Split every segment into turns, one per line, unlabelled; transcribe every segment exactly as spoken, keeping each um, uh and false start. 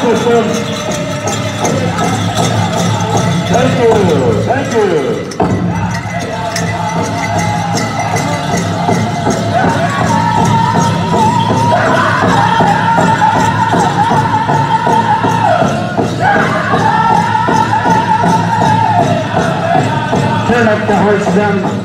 system. Thank you, thank you. Turn up the horse down.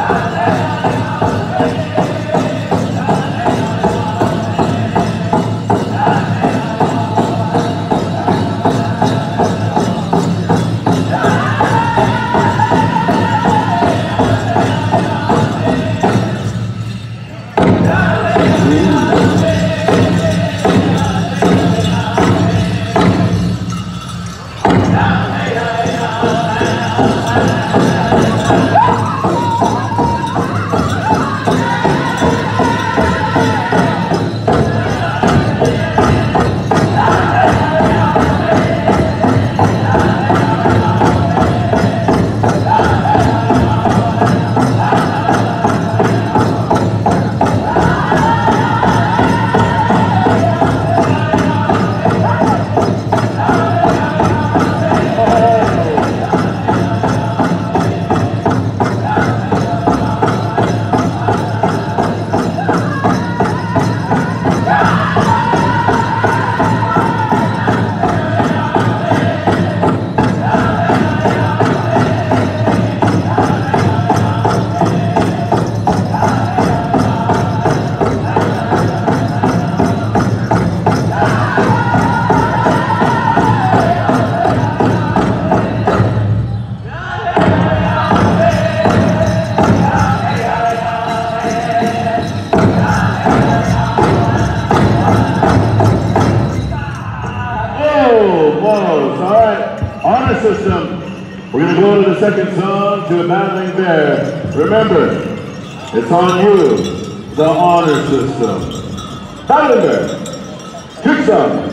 System. We're going to go to the second song, to a battling bear. Remember, it's on you, the honor system. Battling bear, kick some.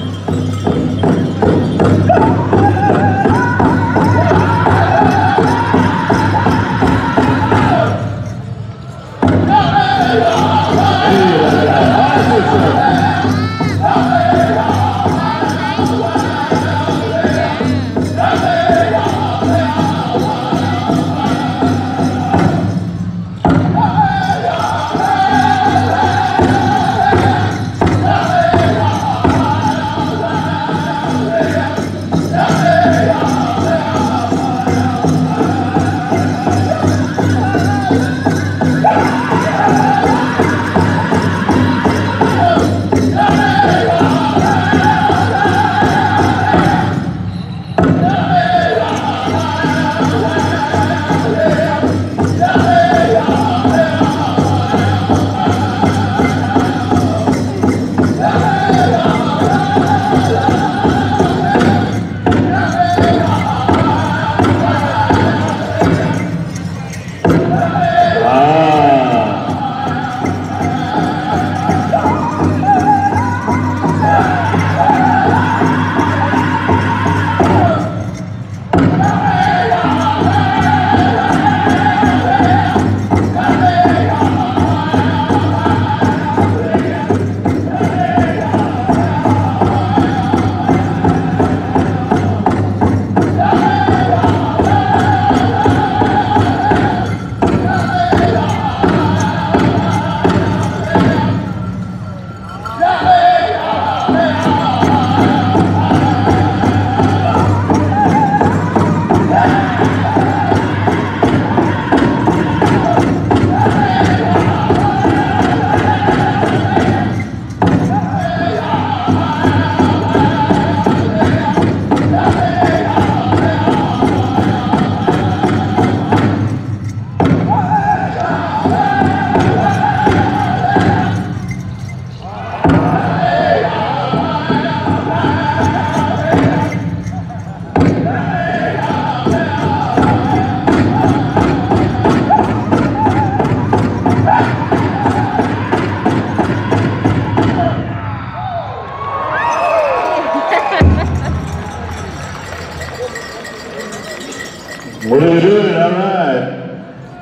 What are we doing? All right.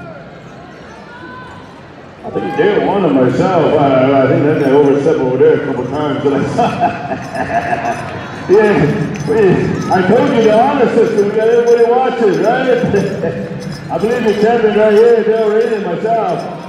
I think he did one of myself. I, I think that they overstepped over there a couple times. Yeah, we, I told you the honor system, we got everybody watching, right? I believe the champion right here, Del Reed and myself.